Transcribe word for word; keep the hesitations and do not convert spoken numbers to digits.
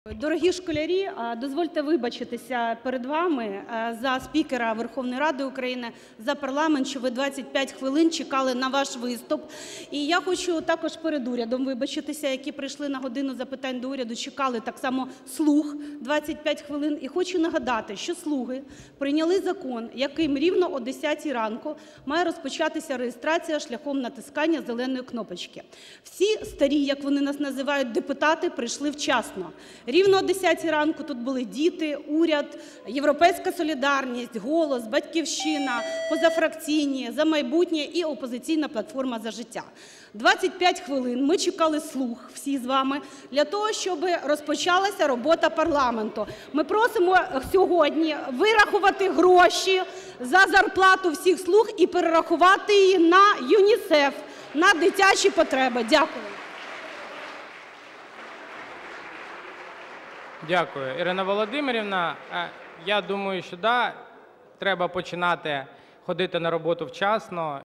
Дорогі школярі, дозвольте вибачитися перед вами за спікера Верховної Ради України, за парламент, що ви двадцять п'ять хвилин чекали на ваш виступ. І я хочу також перед урядом вибачитися, які прийшли на "годину запитань до Уряду", чекали так само "слуг" двадцять п'ять хвилин. І хочу нагадати, що "слуги" прийняли закон, яким рівно о десятій ранку має розпочатися реєстрація шляхом натискання зеленої кнопочки. Всі старі, як вони нас називають, депутати прийшли вчасно. Рівно о десятій ранку тут були діти, уряд, "Європейська солідарність", "Голос", "Батьківщина", позафракційні, "За майбутнє" і "Опозиційна платформа – За життя". двадцять п'ять хвилин ми чекали "слуг" всі з вами для того, щоб розпочалася робота парламенту. Ми просимо сьогодні вирахувати гроші за зарплату всіх "слуг" і перерахувати її на ЮНІСЕФ, на дитячі потреби. Дякую. Дякую, Ірина Володимирівна. Я думаю, що да, треба починати ходити на роботу вчасно.